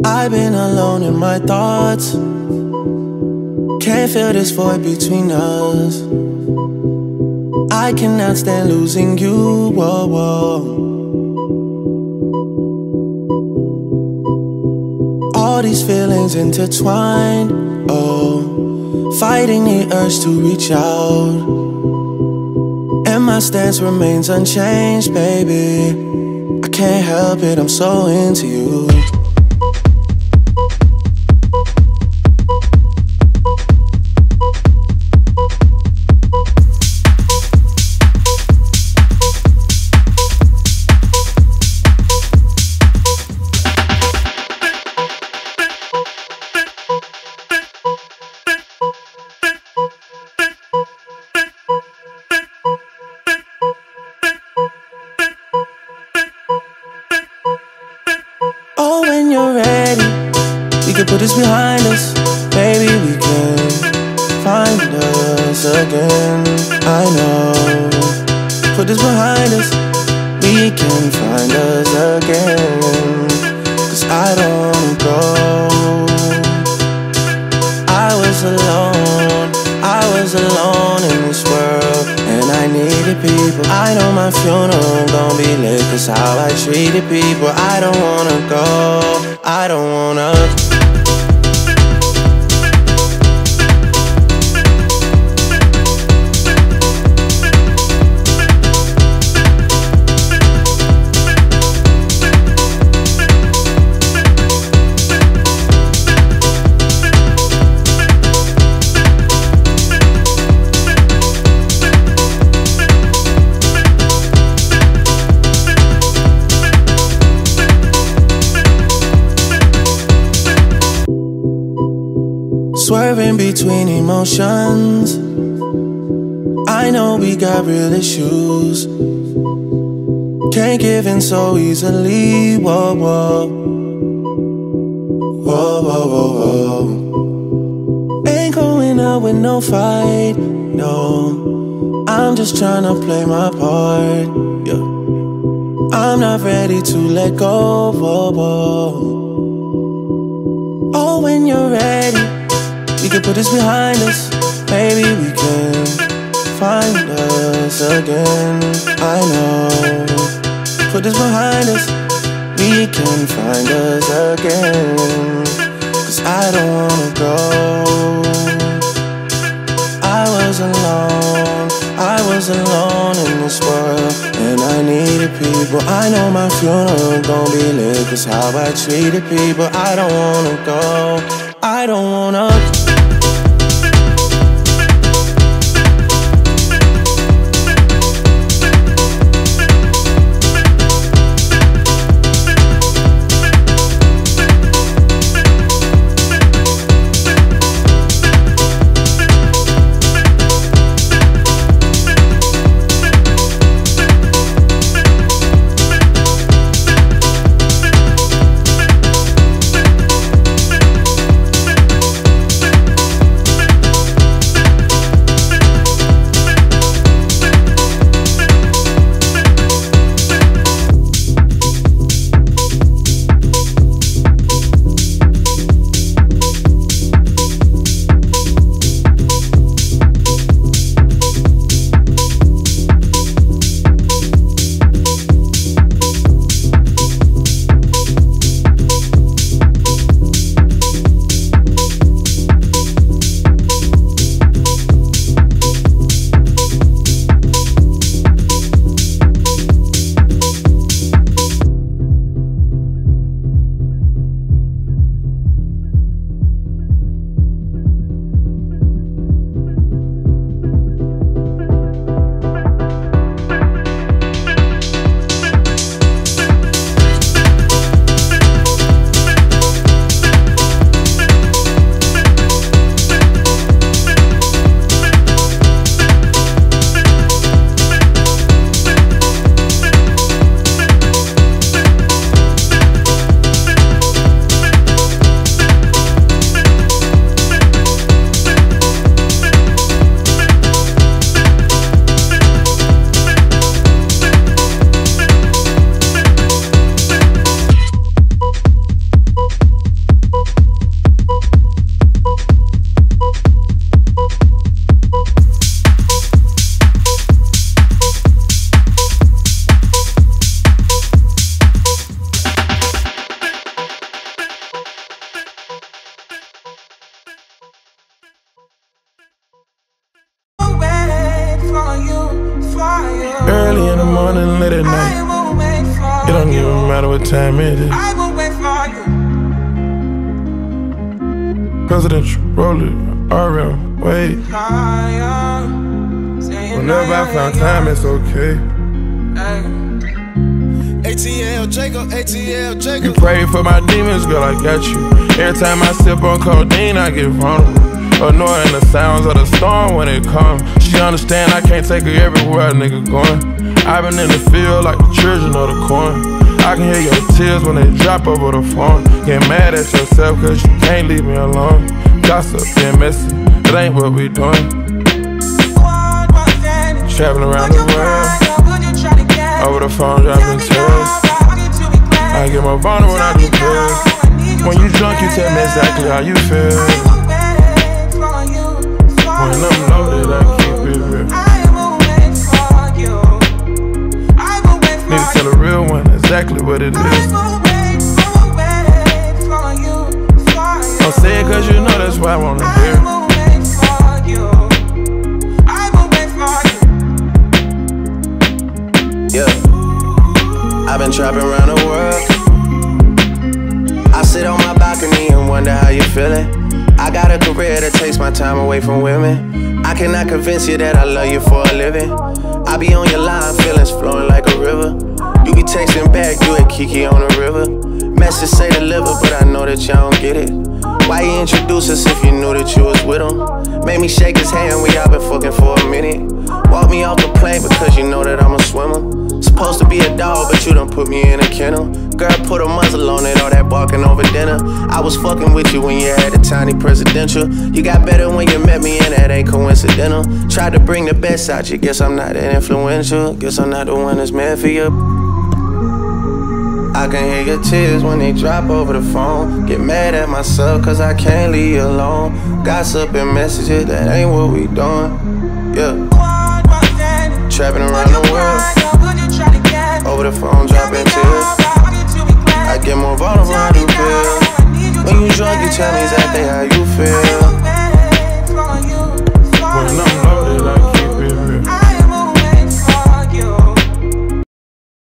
I've been alone in my thoughts. Can't feel this void between us. I cannot stand losing you, whoa, whoa. All these feelings intertwined, oh, fighting the urge to reach out. And my stance remains unchanged, baby. I can't help it, I'm so into you. Oh, when you're ready, we can put this behind us. Baby, we can find us again. I know, put this behind us. We can find us again. 'Cause I don't go. I was alone in this world, and I needed people. I know my funeral gon' be lit, 'cause how I treated people. I don't wanna go, I don't wanna. Swerving between emotions, I know we got real issues. Can't give in so easily, whoa, whoa. Whoa, whoa, whoa, whoa. Ain't going out with no fight, no. I'm just tryna play my part, yeah. I'm not ready to let go, whoa, whoa. Oh, when you're ready, we can put this behind us. Maybe we can find us again. I know, put this behind us. We can find us again. 'Cause I don't wanna go. I was alone in this world, and I needed people. I know my funeral gon' be lit, 'cause how I treated people. I don't wanna go, I don't wanna. this. I will wait for you. Presidential, roll it, RM, wait. Whenever I found time, it's okay. ATL Jacob, ATL Jacob. You pray for my demons, girl, I got you. Every time I sip on codeine, I get vulnerable. Annoying the sounds of the storm when it comes. She understand I can't take her everywhere a nigga going. I've been in the field like the children of the corn. I can hear your tears when they drop over the phone. Get mad at yourself cause you can't leave me alone. Gossip and messy, it ain't what we doing. Traveling around the world, over the phone dropping tears. I get more vulnerable when I do pills. When you drunk you tell me exactly how you feel. When I'm loaded I keep it real. Need to tell a real one exactly what it is. Don't say it cause you know that's why I wanna hear. Yeah, I've been trapping around the world. I sit on my balcony and wonder how you feeling. I got a career that takes my time away from women. I cannot convince you that I love you for a living. I be on your line, feelings flowing like a river. You be texting back, you and Kiki on the river. Message say deliver, but I know that y'all don't get it. Why you introduce us if you knew that you was with him? Made me shake his hand, we all been fucking for a minute. Walk me off the plane because you know that I'm a swimmer. Supposed to be a dog, but you done put me in a kennel. Girl, put a muzzle on it, all that barking over dinner. I was fucking with you when you had a tiny presidential. You got better when you met me, and that ain't coincidental. Tried to bring the best out you, guess I'm not that influential. Guess I'm not the one that's meant for you. I can hear your tears when they drop over the phone. Get mad at myself cause I can't leave you alone. Gossip and messages, that ain't what we doing. Yeah. Trapping around the world, over the phone dropping tears. I get more vulnerable when I do pills. When you drunk you tell me exactly how you feel.